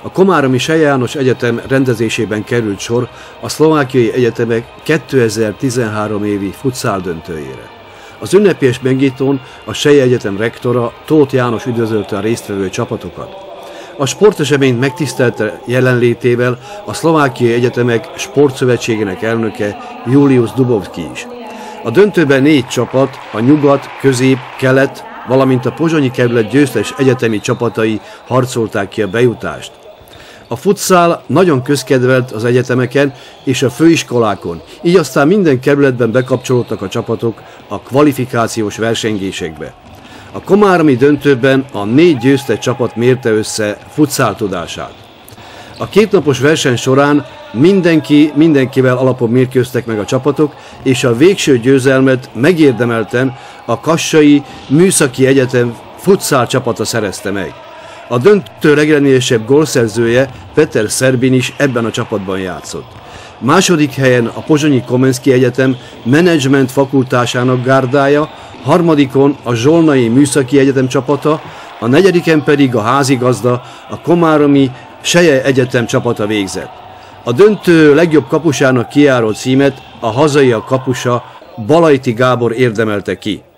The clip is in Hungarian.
A komáromi Selye János Egyetem rendezésében került sor a szlovákiai egyetemek 2013 évi futszál döntőjére. Az ünnepélyes megnyitón a Selye Egyetem rektora, Tóth János üdvözölte a résztvevő csapatokat. A sporteseményt megtisztelte jelenlétével a Szlovákiai Egyetemek Sportszövetségének elnöke Julius Dubovski is. A döntőben 4 csapat, a nyugat, közép, kelet, valamint a pozsonyi kerület győztes egyetemi csapatai harcolták ki a bejutást. A futszál nagyon közkedvelt az egyetemeken és a főiskolákon, így aztán minden kerületben bekapcsolódtak a csapatok a kvalifikációs versengésekbe. A komáromi döntőben a 4 győztes csapat mérte össze futszál tudását. A 2 napos verseny során mindenkivel alapon mérkőztek meg a csapatok, és a végső győzelmet megérdemelten a Kassai Műszaki Egyetem futszál csapata szerezte meg. A döntő legeredményesebb gólszerzője, Peter Szerbin is ebben a csapatban játszott. Második helyen a Pozsonyi Komenszki Egyetem menedzsment fakultásának gárdája, harmadikon a Zsolnai Műszaki Egyetem csapata, a negyediken pedig a házigazda, a komáromi Selye Egyetem csapata végzett. A döntő legjobb kapusának kijáró címet a hazaiak kapusa, Balajti Gábor érdemelte ki.